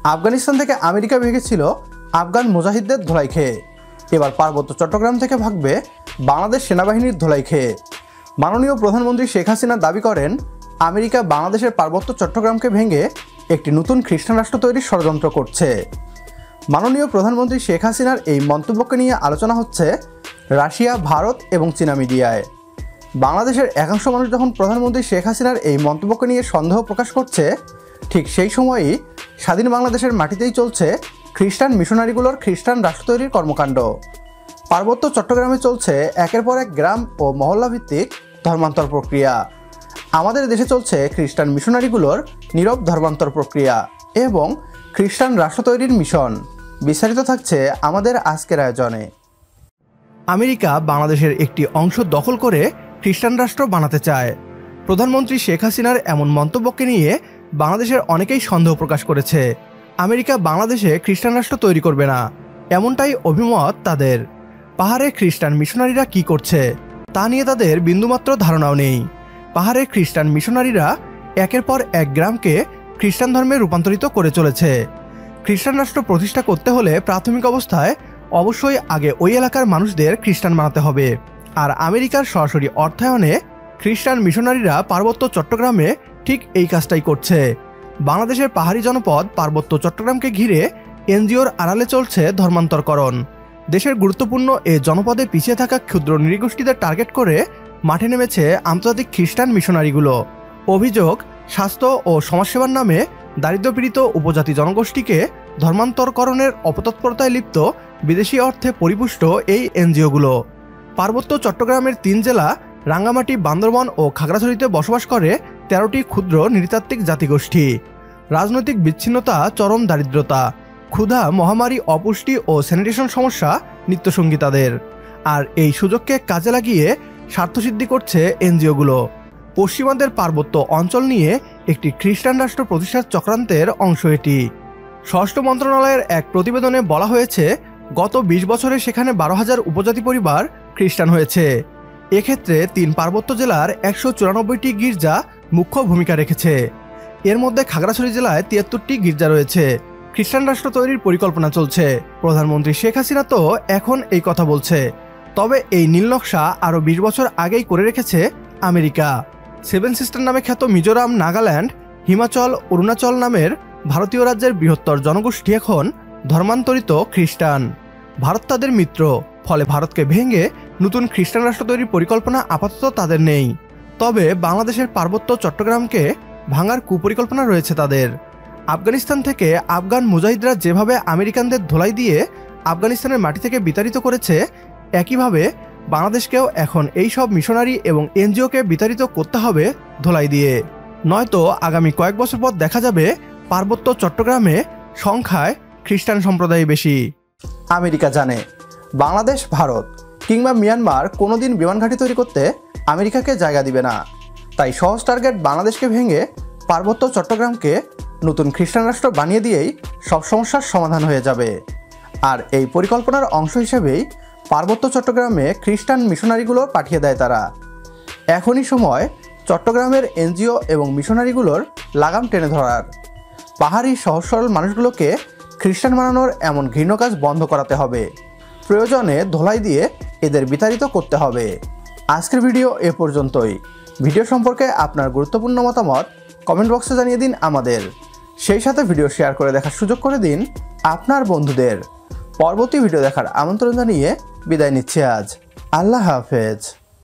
আফগানিস্তান থেকে আমেরিকা ভেগেছিল আফগান মুজাহিদদের ধোলাই খেয়ে। এবার পার্বত্য চট্টগ্রাম থেকে ভাগবে বাংলাদেশ সেনাবাহিনীর ধোলাই খেয়ে। মাননীয় প্রধানমন্ত্রী শেখ হাসিনা দাবি করেন, আমেরিকা বাংলাদেশের পার্বত্য চট্টগ্রামকে ভেঙে একটি নতুন খ্রিস্টান রাষ্ট্র তৈরির ষড়যন্ত্র করছে। মাননীয় প্রধানমন্ত্রী শেখ হাসিনার এই মন্তব্যকে নিয়ে আলোচনা হচ্ছে রাশিয়া, ভারত এবং চীনা মিডিয়ায়। বাংলাদেশের একাংশ মানুষ যখন প্রধানমন্ত্রী শেখ হাসিনার এই মন্তব্যকে নিয়ে সন্দেহ প্রকাশ করছে, ঠিক সেই সময়ই স্বাধীন বাংলাদেশের মাটিতেই চলছে খ্রিস্টান মিশনারিগুলোর খ্রিস্টান রাষ্ট্র তৈরির কর্মকাণ্ড। পার্বত্য চট্টগ্রামে চলছে একের পর এক গ্রাম ও মহল্লা ভিত্তিক ধর্মান্তর প্রক্রিয়া। আমাদের দেশে চলছে খ্রিস্টান মিশনারিগুলোর নীরব ধর্মান্তর প্রক্রিয়া এবং খ্রিস্টান রাষ্ট্র তৈরির মিশন। বিস্তারিত থাকছে আমাদের আজকের আয়োজনে। আমেরিকা বাংলাদেশের একটি অংশ দখল করে খ্রিস্টান রাষ্ট্র বানাতে চায়। প্রধানমন্ত্রী শেখ হাসিনার এমন মন্তব্যকে নিয়ে বাংলাদেশের অনেকেই সন্দেহ প্রকাশ করেছে। আমেরিকা বাংলাদেশে খ্রিস্টান রাষ্ট্র তৈরি করবে না, এমনটাই অভিমত তাদের। পাহাড়ে খ্রিস্টান মিশনারিরা কি করছে তা নিয়ে তাদের বিন্দুমাত্র ধারণাও নেই। পাহাড়ে খ্রিস্টান মিশনারিরা একের পর এক গ্রামকে খ্রিস্টান ধর্মে রূপান্তরিত করে চলেছে। খ্রিস্টান রাষ্ট্র প্রতিষ্ঠা করতে হলে প্রাথমিক অবস্থায় অবশ্যই আগে ওই এলাকার মানুষদের খ্রিস্টান বানাতে হবে। আর আমেরিকার সরাসরি অর্থায়নে খ্রিস্টান মিশনারিরা পার্বত্য চট্টগ্রামে ঠিক এই কাজটাই করছে। বাংলাদেশের পাহাড়ি জনপদ পার্বত্য চট্টগ্রামকে ঘিরে এনজিওর আড়ালে চলছে ধর্মান্তরকরণ। দেশের গুরুত্বপূর্ণ এ জনপদে পিছিয়ে থাকা ক্ষুদ্র নৃগোষ্ঠীদের টার্গেট করে মাঠে নেমেছে আন্তর্জাতিক খ্রিস্টান মিশনারিগুলো। অভিযোগ, স্বাস্থ্য ও সমাজসেবার নামে দারিদ্র্যপীড়িত উপজাতি জনগোষ্ঠীকে ধর্মান্তরকরণের অপতৎপরতায় লিপ্ত বিদেশি অর্থে পরিপুষ্ট এই এনজিওগুলো। পার্বত্য চট্টগ্রামের 3 জেলা রাঙ্গামাটি, বান্দরবান ও খাগড়াছড়িতে বসবাস করে 13টি ক্ষুদ্র নৃতাত্ত্বিক জাতিগোষ্ঠী। রাজনৈতিক বিচ্ছিন্নতা, চরম দারিদ্রতা, ক্ষুধা, মহামারী, অপুষ্টি ও স্যানিটেশন সমস্যা নিত্যসঙ্গী তাদের। আর এই সুযোগকে কাজে লাগিয়ে স্বার্থসিদ্ধি করছে এনজিওগুলো। পশ্চিমাদের পার্বত্য অঞ্চল নিয়ে একটি খ্রিস্টান রাষ্ট্র প্রতিষ্ঠার চক্রান্তের অংশ এটি। স্বরাষ্ট্র মন্ত্রণালয়ের এক প্রতিবেদনে বলা হয়েছে, গত 20 বছরে সেখানে 12,000 উপজাতি পরিবার খ্রিস্টান হয়েছে। এক্ষেত্রে 3 পার্বত্য জেলার 194টি গির্জা মুখ্য ভূমিকা রেখেছে। এর মধ্যে খাগড়াছড়ি জেলায় 73টি গির্জা রয়েছে। খ্রিস্টান রাষ্ট্র তৈরির পরিকল্পনা চলছে। প্রধানমন্ত্রী শেখ হাসিনা তো এখন এই কথা বলছে, তবে এই নীলনকশা আরও 20 বছর আগেই করে রেখেছে আমেরিকা। 7 সিস্টার নামে খ্যাত মিজোরাম, নাগাল্যান্ড, হিমাচল, অরুণাচল নামের ভারতীয় রাজ্যের বৃহত্তর জনগোষ্ঠী এখন ধর্মান্তরিত খ্রিস্টান। ভারত তাদের মিত্র, ফলে ভারতকে ভেঙে নতুন খ্রিস্টান রাষ্ট্র তৈরির পরিকল্পনা আপাতত তাদের নেই। তবে বাংলাদেশের পার্বত্য চট্টগ্রামকে ভাঙার কুপরিকল্পনা রয়েছে তাদের। আফগানিস্তান থেকে আফগান মুজাহিদরা যেভাবে আমেরিকানদের ধোলাই দিয়ে আফগানিস্তানের মাটি থেকে বিতাড়িত করেছে, একইভাবে বাংলাদেশকেও এখন এই সব মিশনারি এবং এনজিওকে বিতাড়িত করতে হবে ধোলাই দিয়ে। নয়তো আগামী কয়েক বছর পর দেখা যাবে পার্বত্য চট্টগ্রামে সংখ্যায় খ্রিস্টান সম্প্রদায় বেশি। আমেরিকা জানে বাংলাদেশ, ভারত কিংবা মিয়ানমার কোনোদিন বিমান ঘাঁটি তৈরি করতে আমেরিকাকে জায়গা দিবে না। তাই সহজ টার্গেট বাংলাদেশকে ভেঙে পার্বত্য চট্টগ্রামকে নতুন খ্রিস্টান রাষ্ট্র বানিয়ে দিয়েই সব সমস্যার সমাধান হয়ে যাবে। আর এই পরিকল্পনার অংশ হিসেবেই পার্বত্য চট্টগ্রামে খ্রিস্টান মিশনারিগুলো পাঠিয়ে দেয় তারা। এখনই সময় চট্টগ্রামের এনজিও এবং মিশনারিগুলোর লাগাম টেনে ধরার। পাহাড়ি সহজ সরল মানুষগুলোকে খ্রিস্টান বানানোর এমন ঘৃণ্য কাজ বন্ধ করাতে হবে। প্রয়োজনে ধোলাই দিয়ে এদের বিতাড়িত করতে হবে। আজকের ভিডিও এ পর্যন্তই। ভিডিও সম্পর্কে আপনার গুরুত্বপূর্ণ মতামত কমেন্ট বক্সে জানিয়ে দিন আমাদের। সেই সাথে ভিডিও শেয়ার করে দেখার সুযোগ করে দিন আপনার বন্ধুদের। পরবর্তী ভিডিও দেখার আমন্ত্রণ জানিয়ে বিদায় নিচ্ছি আজ। আল্লাহ হাফেজ।